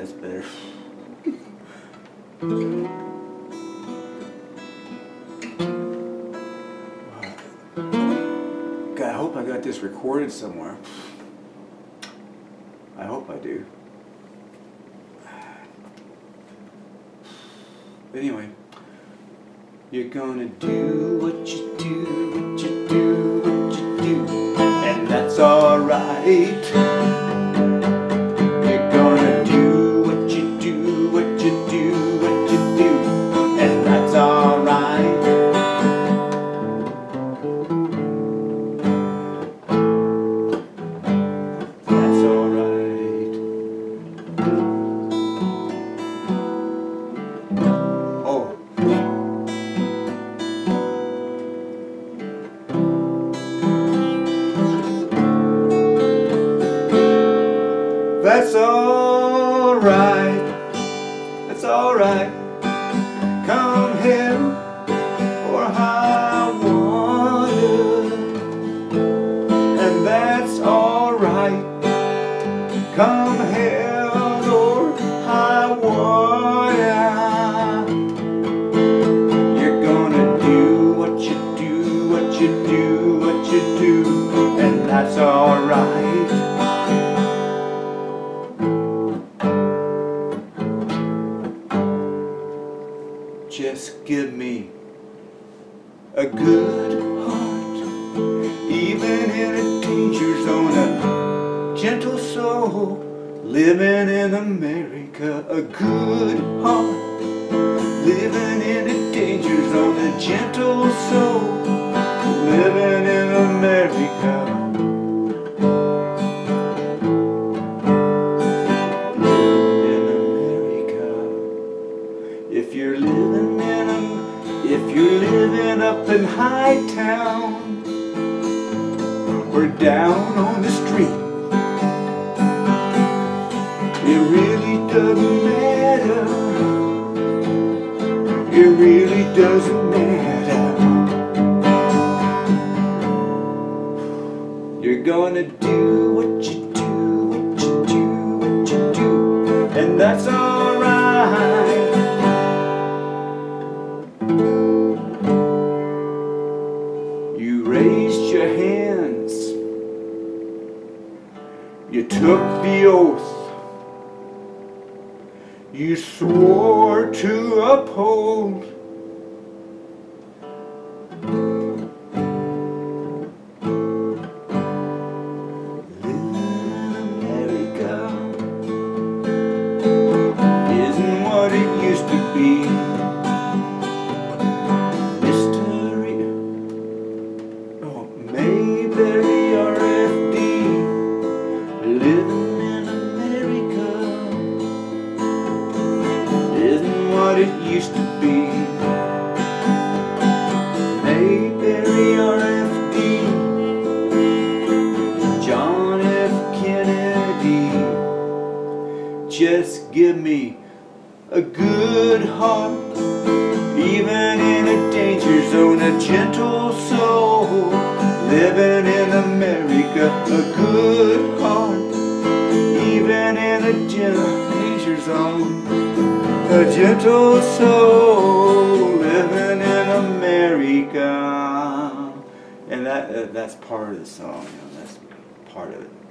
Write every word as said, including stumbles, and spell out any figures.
that's better. God, I hope I got this recorded somewhere. I hope I do. But anyway, you're gonna do what you do, what you do, what you do, and that's alright. You're gonna do what you do, what you do, what you do, and that's alright. That's alright. Oh. That's alright, that's alright. Come hell or high water, and that's alright. Come hell or high water, you're gonna do what you do, what you do, what you do, and that's alright. Just give me a good heart, even in a danger zone, a gentle soul, living in America. A good heart, living in a danger zone, a gentle soul, living in America. If you're living in a, if you're living up in High Town, or down on the street, it really doesn't matter. It really doesn't matter. You're gonna do what you do, what you do, what you do, and that's alright. You raised your hands, you took the oath, you swore to uphold. Living in America isn't what it used to be. Mayberry R F D, living in America isn't what it used to be. Mayberry R F D, John F. Kennedy, just give me a good heart, even in a danger zone, a gentle soul, living in America. A good heart, even in a danger zone, a gentle soul, living in America. And that uh, that's part of the song, you know, that's part of it.